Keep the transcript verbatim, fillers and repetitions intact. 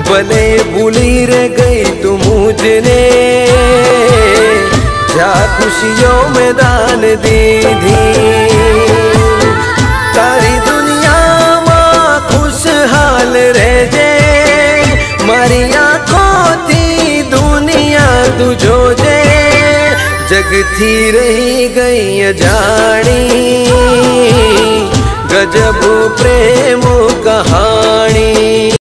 भले भूली रे गई तू मुझने, जा खुशियों में दान दी दी। तारी दुनिया में खुशहाल रह जे, मारी आँखों थी दुनिया तू जो जे। जग थी रही गई अजाणी, गजब प्रेम कहानी।